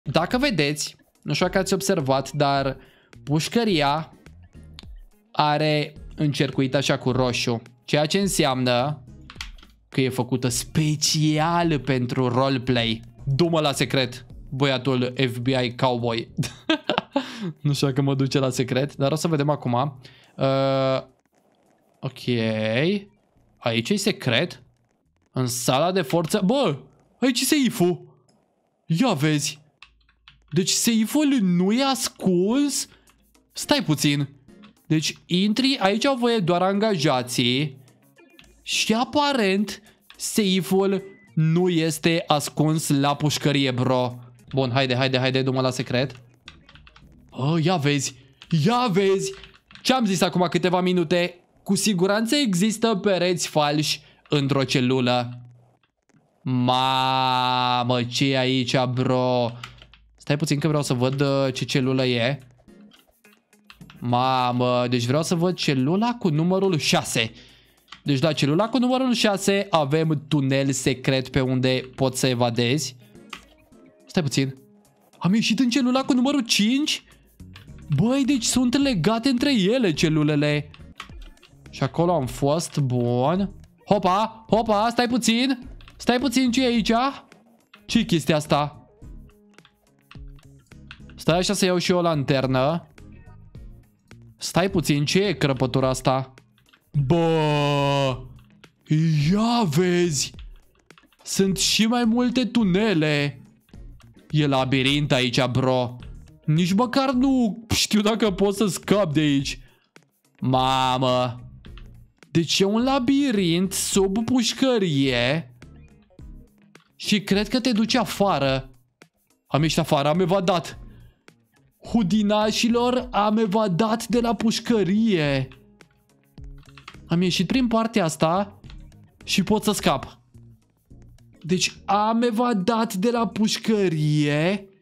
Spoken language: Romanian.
Dacă vedeți, nu știu dacă ați observat, dar pușcăria are încercuit așa cu roșu, ceea ce înseamnă că e făcută special pentru roleplay. Du-mă la secret, băiatul FBI cowboy. Nu știu dacă mă duce la secret, dar o să vedem acum. Ok. Aici e secret? În sala de forță? Bă, aici e seiful. Ia vezi. Deci seiful nu e ascuns? Stai puțin. Deci intri, aici au voie doar angajații. Și aparent seiful nu este ascuns la pușcărie, bro. Bun, haide, du-mă la secret. Ia vezi. Ia vezi. Ce-am zis acum câteva minute? Cu siguranță există pereți falși într-o celulă. Mamă, ce e aici, bro? Stai puțin că vreau să văd ce celulă e. Mamă, deci vreau să văd celula cu numărul 6. Deci la celula cu numărul 6 avem tunel secret pe unde poți să evadezi. Stai puțin. Am ieșit în celula cu numărul 5? Băi, deci sunt legate între ele celulele. Și acolo am fost, bun. Hopa, stai puțin. Stai puțin, ce e aici? Ce-i chestia asta? Stai așa să iau și eu o lanternă. Stai puțin, ce e crăpătura asta? Bă, ia vezi. Sunt și mai multe tunele. E labirint aici, bro. Nici măcar nu știu dacă pot să scap de aici. Mamă. Deci e un labirint sub pușcărie. Și cred că te duce afară. Am ieșit afară, am evadat. Hudinașilor, am evadat de la pușcărie. Am ieșit prin partea asta și pot să scap. Deci am evadat de la pușcărie